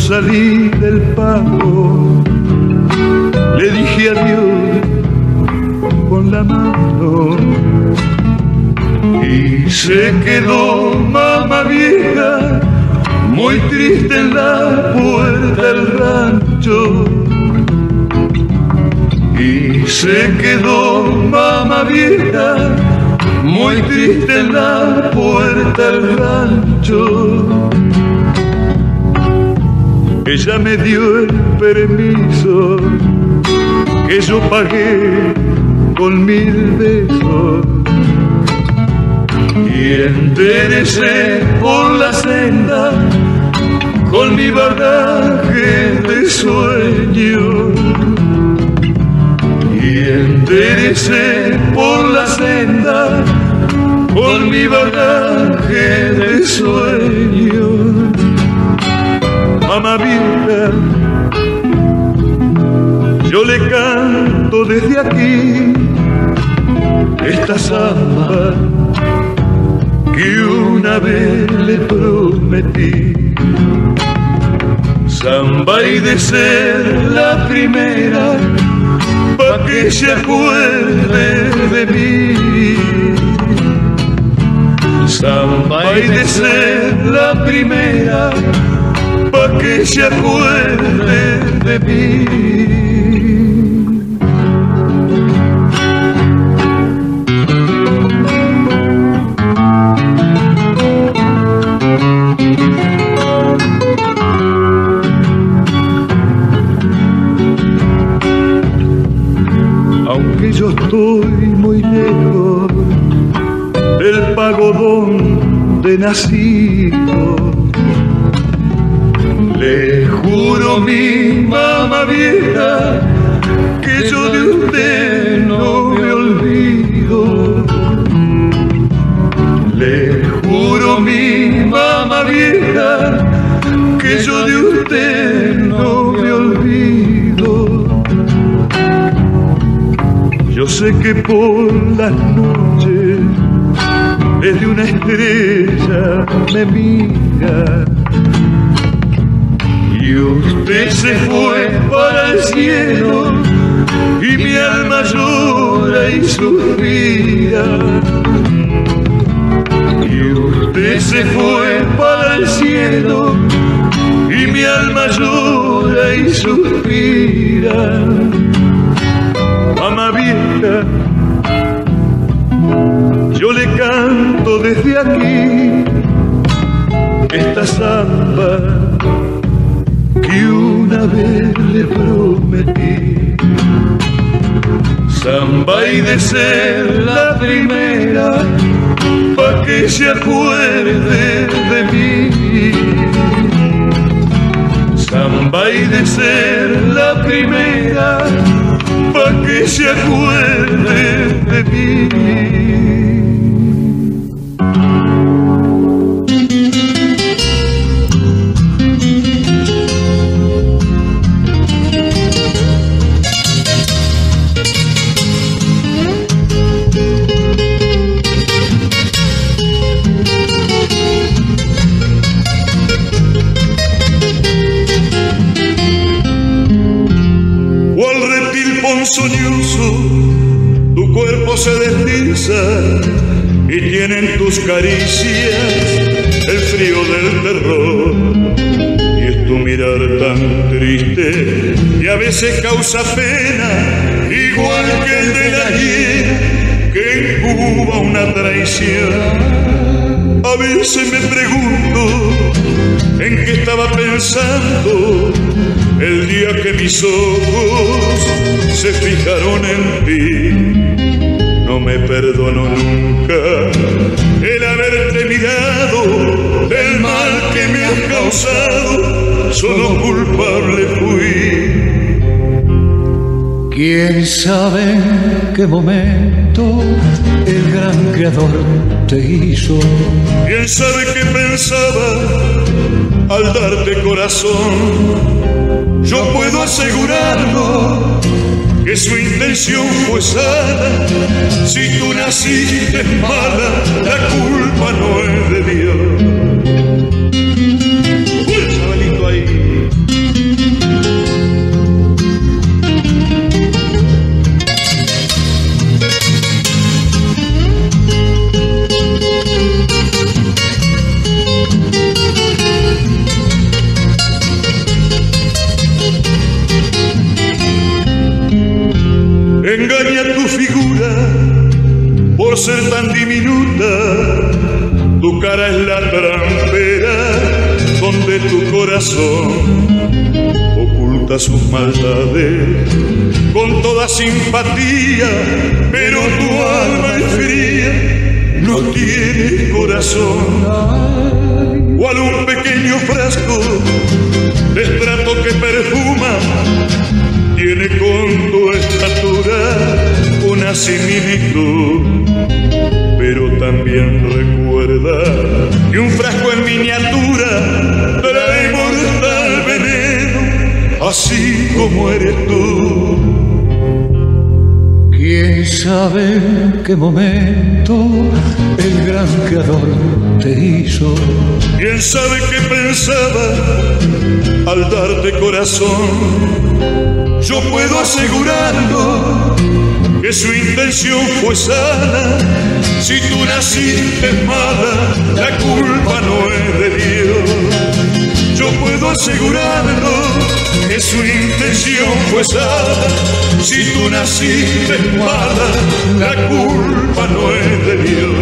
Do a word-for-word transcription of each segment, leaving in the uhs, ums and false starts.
salí del pago, le dije adiós con la mano y se quedó mamá vieja muy triste en la puerta del rancho. Y se quedó mamá vieja muy triste en la puerta del rancho. Ella me dio el permiso que yo pagué con mil besos y enderecé por la senda con mi bagaje de sueño. Y enderecé por la senda con mi bagaje de sueño. Mamá vieja, yo le canto desde aquí esta samba que una vez le prometí. Samba y de ser la primera pa' que se acuerde de mí. Samba y de ser la primera pa' que se acuerde de mí. Aunque yo estoy muy lejos del pago donde nacido, le juro mi mamá vieja que yo de usted no me olvido. Le juro mi mamá vieja que yo de usted no me olvido. Yo sé que por las noches desde una estrella me mira y usted se fue para el cielo y mi alma llora y suspira. Y usted se fue para el cielo y mi alma llora y suspira. Mamá vieja, yo le canto desde aquí esta samba que una vez le prometí. Samba y de ser la primera pa' que se acuerde de mí. Samba y de ser la primera pa' que se acuerde de mí. Ponzoñoso, tu cuerpo se desliza y tienen tus caricias el frío del terror. Y es tu mirar tan triste y a veces causa pena, igual que el del ayer que incuba una traición. A veces me pregunto en qué estaba pensando el día que mis ojos se fijaron en ti. No me perdono nunca el haberte mirado del mal que me has causado, solo culpable fui. ¿Quién sabe en qué momento el gran creador te hizo? ¿Quién sabe qué pensaba al darte corazón? Yo puedo asegurarlo que su intención fue sana. Si tú naciste mala, la culpa no es de Dios. ¡Uy, chavalito ahí! cara es la trampera donde tu corazón oculta sus maldades con toda simpatía, pero tu alma es fría, no tiene corazón. Cual un pequeño frasco de estrato que perfuma, tiene con tu estatura una similitud, pero también recuerda que un frasco en miniatura trae mortal veneno, así como eres tú. ¿Quién sabe en qué momento el gran creador te hizo? ¿Quién sabe qué pensaba al darte corazón? Yo puedo asegurarlo que su intención fue sana. Si tú naciste mala, la culpa no es de Dios. Yo puedo asegurarlo que su intención fue sana. Si tú naciste mala, la culpa no es de Dios.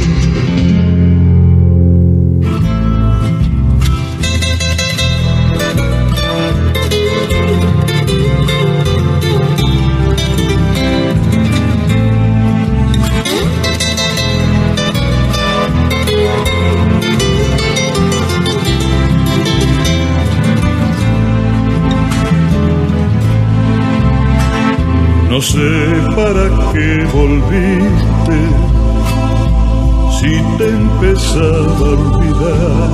No sé para qué volviste, si te empezaba a olvidar.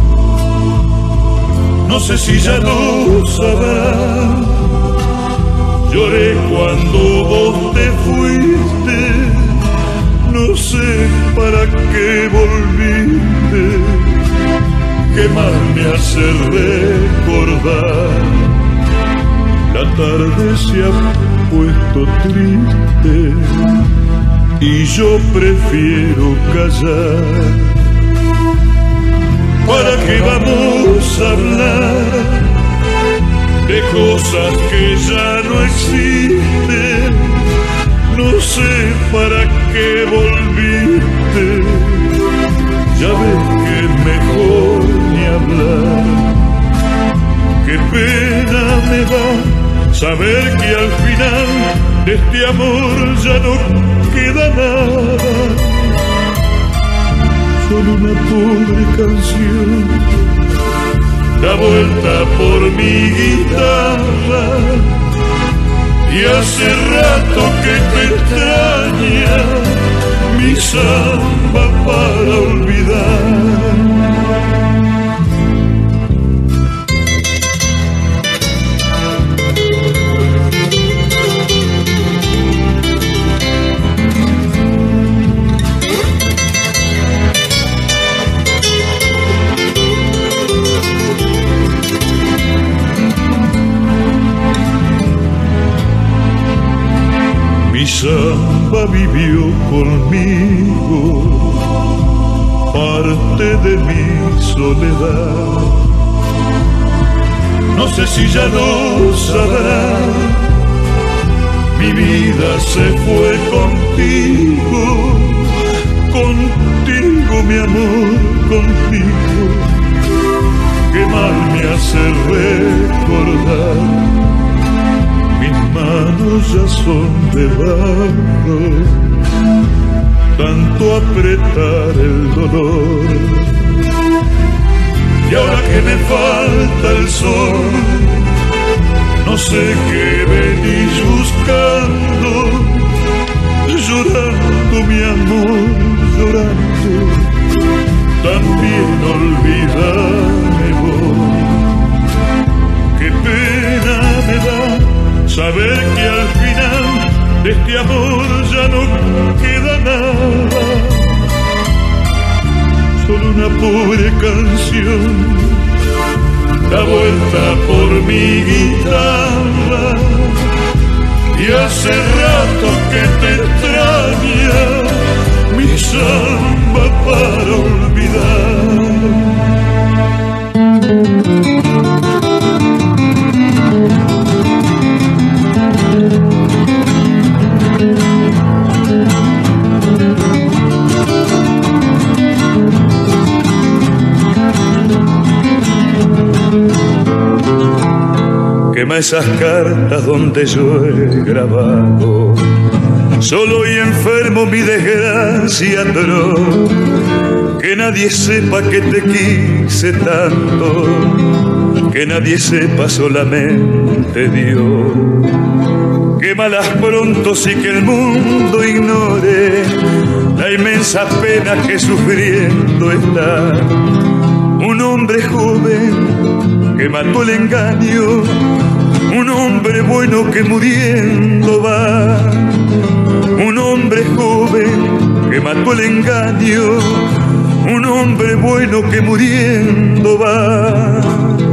No sé si ya lo sabrás. Lloré cuando vos te fuiste. No sé para qué volviste. ¿Qué más me hace recordar? La tarde se ha puesto triste y yo prefiero callar. ¿Para qué vamos a hablar de cosas que ya no existen? No sé para qué volviste. Ya ves que es mejor ni hablar. Qué pena me da saber que al final de este amor ya no queda nada, solo una pobre canción da vuelta por mi guitarra, y hace rato que te extraña mi samba para olvidar. Mi samba vivió conmigo parte de mi soledad. No sé si ya lo sabrás. Mi vida se fue contigo, contigo mi amor, contigo. Qué mal me hace recordar. Mis manos ya son de barro, tanto apretar el dolor. Y ahora que me falta el sol, no sé qué venís buscando, llorando mi amor, llorando. También olvidarme vos. Qué pena me da saber que al final de este amor ya no queda nada, solo una pobre canción da vuelta por mi guitarra, y hace rato que te extraña mi samba para olvidar. esas cartas donde yo he grabado. Solo y enfermo mi desgracia atroz, que nadie sepa que te quise tanto, que nadie sepa solamente Dios. Quémalas pronto sí que el mundo ignore la inmensa pena que sufriendo está un hombre joven que mató el engaño, un hombre bueno que muriendo va, un hombre joven que mató el engaño, un hombre bueno que muriendo va.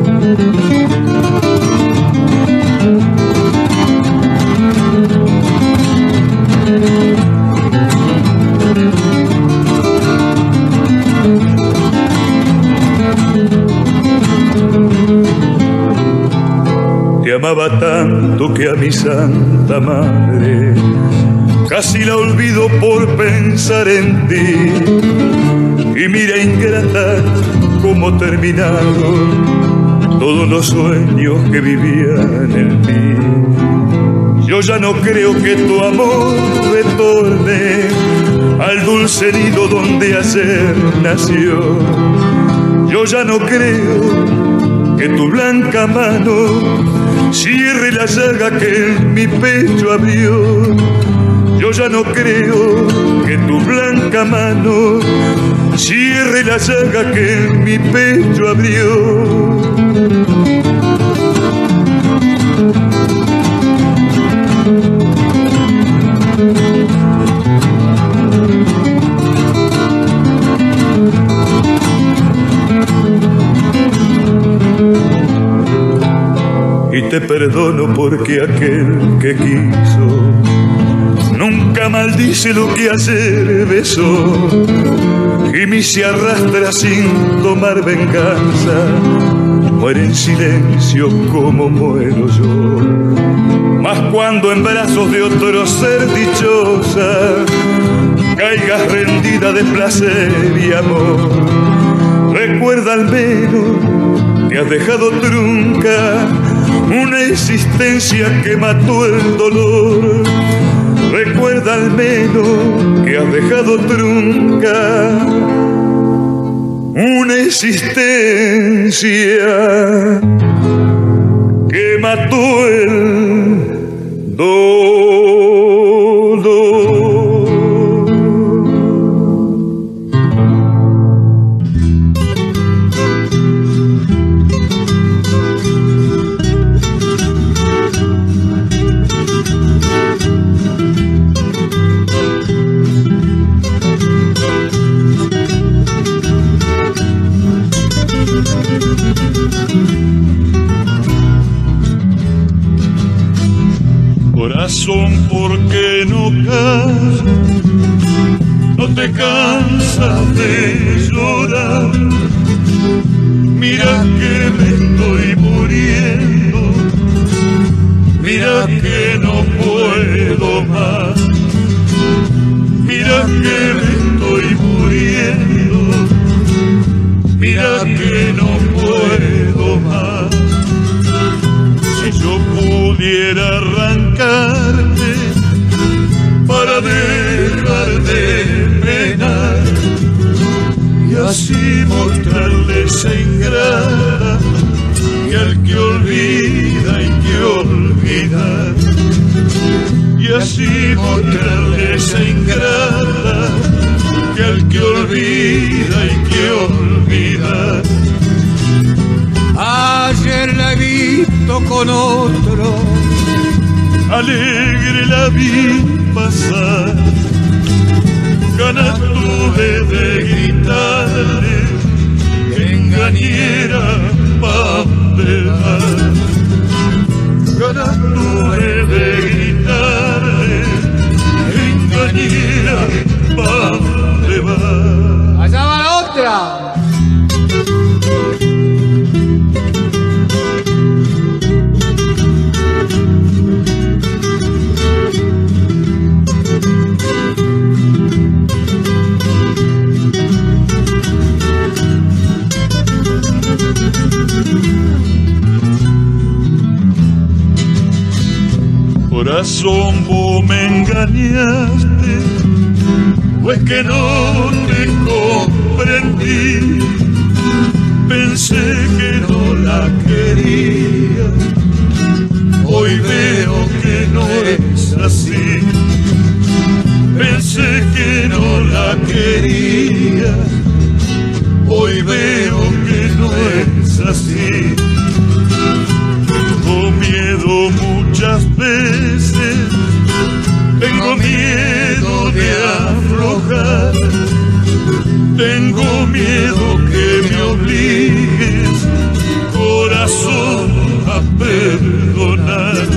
Te amaba tanto que a mi santa madre casi la olvido por pensar en ti. Y mira ingrata cómo terminaron todos los sueños que vivían en mí. Yo ya no creo que tu amor retorne al dulce nido donde ayer nació. Yo ya no creo que tu blanca mano cierre la llaga que en mi pecho abrió. Yo ya no creo que tu blanca mano cierre la llaga que en mi pecho abrió. Y te perdono porque aquel que quiso nunca maldice lo que ayer besó. Y mi se arrastra sin tomar venganza, muere en silencio como muero yo. Mas cuando en brazos de otro ser dichosa caigas rendida de placer y amor, recuerda al menos que has dejado trunca una existencia que mató el dolor. Recuerda al menos que has dejado trunca una existencia que mató el dolor. Corazón, ¿por qué no callas? No te cansas de llorar. Mira que me estoy muriendo, mira que no puedo más. Mira que me estoy muriendo, mira que no puedo más. Si yo pudiera arrancarte para dejar de penar y así mostrarle esa ingrata que al que olvida hay que olvidar, y así mostrarle esa ingrata que al que olvida hay que olvidar. Ayer la he visto con otro, alegre la vi pasar, ganas tuve de gritarle, engañera pa' pegar. Ganas tuve de gritarle, engañera pa' pegar. allá va la otra. Corazón, vos me engañaste, pues que no te comprendí. Pensé que no la quería, hoy veo que no es así. Pensé que no la quería, hoy veo que no es así. Tengo miedo muchas veces, tengo miedo de aflojar, tengo miedo que me obligues, corazón, a perdonar.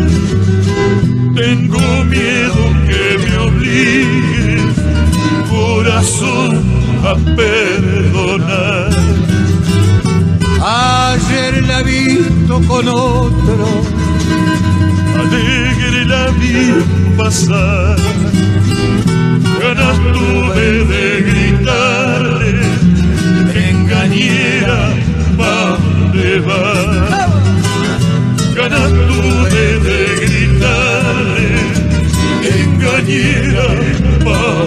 Tengo miedo que me obligues, corazón, a perdonar. Ayer la he visto con otro, alegre la vi pasar, ganas tuve de gritarle, engañera, ¿pa' dónde vas? Ganas tuve de gritarle, engañera, ¿pa'